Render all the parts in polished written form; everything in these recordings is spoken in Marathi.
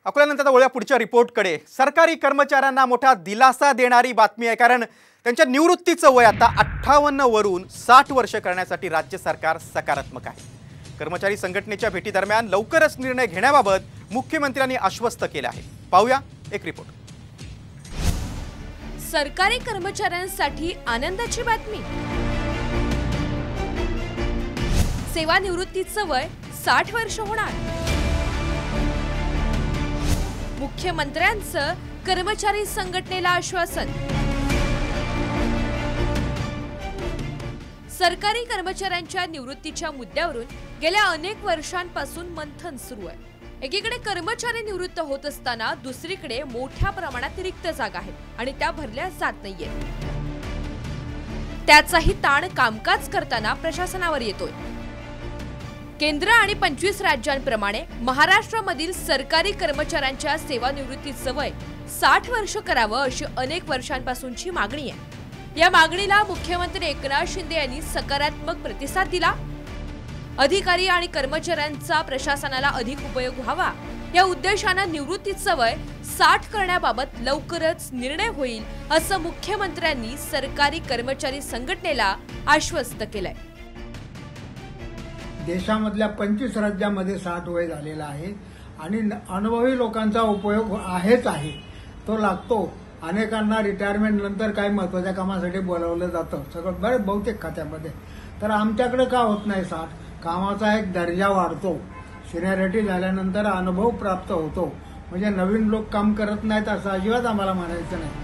अकोल्यानंतर वळूया पुढच्या रिपोर्टकडे। सरकारी कर्मचाऱ्यांना मोठा दिलासा देणारी बातमी आहे, कारण त्यांच्या निवृत्तीचं वय आता 58 वरून 60 वर्ष करण्यासाठी राज्य सरकार सकारात्मक आहे। कर्मचारी संघटनेच्या भेटीदरम्यान लवकरच निर्णय घेण्याबाबत मुख्यमंत्र्यांनी आश्वस्त केले आहे। पाहूया एक रिपोर्ट। सरकारी कर्मचाऱ्यांसाठी आनंदाची बातमी। सेवानिवृत्तीचं वय 60 वर्ष होणार। मुख्यमंत्र्यांचं कर्मचारी संघटनेला आश्वासन। सरकारी कर्मचाऱ्यांच्या निवृत्तीच्या मुद्द्यावरून गेल्या अनेक वर्षांपासून मंथन सुरू आहे। एकीकडे कर्मचारी निवृत्त होत असताना दुसरीकडे मोठ्या प्रमाणात रिक्त जागा आहेत आणि त्या भरल्या जात नाहीयेत। त्याचाही ताण कामकाज करताना प्रशासनावर येतोय। केंद्र आणि 25 राज्यांप्रमाणे महाराष्ट्रामधील सरकारी कर्मचाऱ्यांच्या सेवानिवृत्तीचं वय 60 वर्ष करावं अशी अनेक वर्षांपासूनची मागणी आहे। या मागणीला मुख्यमंत्री एकनाथ शिंदे यांनी सकारात्मक प्रतिसाद दिला। अधिकारी आणि कर्मचाऱ्यांचा प्रशासनाला अधिक उपयोग व्हावा या उद्देशाने निवृत्तीचं वय 60 करण्याबाबत लवकरच निर्णय होईल असं मुख्यमंत्र्यांनी सरकारी कर्मचारी संघटनेला आश्वस्त केलंय। देशामधल्या 25 राज्यांमध्ये 60 वय झालेला आहे आणि अनुभवी लोकांचा उपयोग आहेच आहे, तो लागतो। अनेकांना रिटायरमेंट नंतर काही महत्त्वाच्या कामासाठी बोलावलं जातं, सगळं बरं बहुतेक खात्यामध्ये। तर आमच्याकडे का होत नाही 60? कामाचा एक दर्जा वाढतो, सिनियरिटी झाल्यानंतर अनुभव प्राप्त होतो, म्हणजे नवीन लोक काम करत नाहीत असं अजिबात आम्हाला म्हणायचं नाही।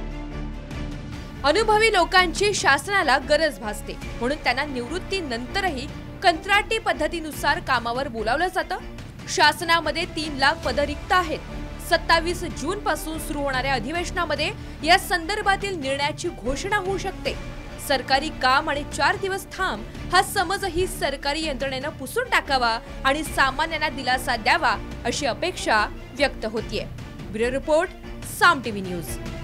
अनुभवी लोकांची शासनाला गरज भासते, म्हणून त्यांना निवृत्तीनंतरही कंत्राटी पद्धतीनुसार कामावर बोलावलं जातं। शासनामध्ये 3 लाख पद रिक्त आहेत। 27 जून पासून सुरू होणाऱ्या अधिवेशनामध्ये या संदर्भातील निर्णयाची घोषणा होऊ शकते। सरकारी काम आणि 4 दिवस थांब हा समजही सरकारी यंत्रणेनं पुसून टाकावा आणि सामान्यांना दिलासा द्यावा अशी अपेक्षा व्यक्त होतीये। Bureau report, Saam TV news.